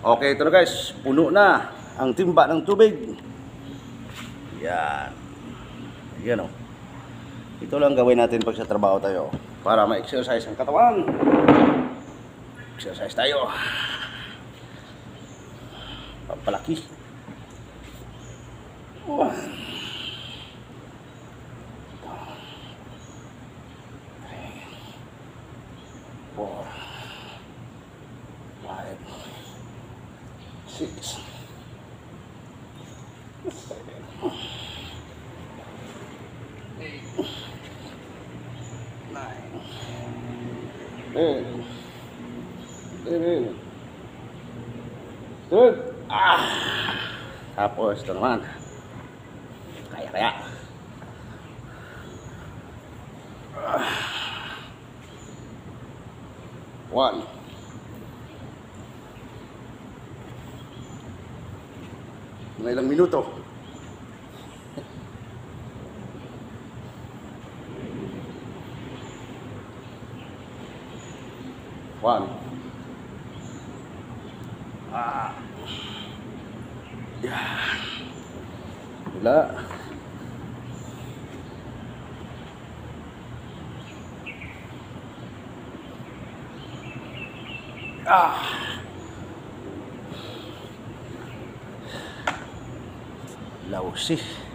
Okay, ito na guys, puno na ang timba ng tubig. Yan. Yan o. Ito lang gawin natin pag sa trabaho tayo para ma-exercise ang katawan. Exercise tayo. Pampalaki. 1, 3, 4, 5, 6, 7, 8, 9, 10, 11, 12. Tapos ito naman. Kaya. One. Mga ilang minuto. One. Yan. Wala. Lausi.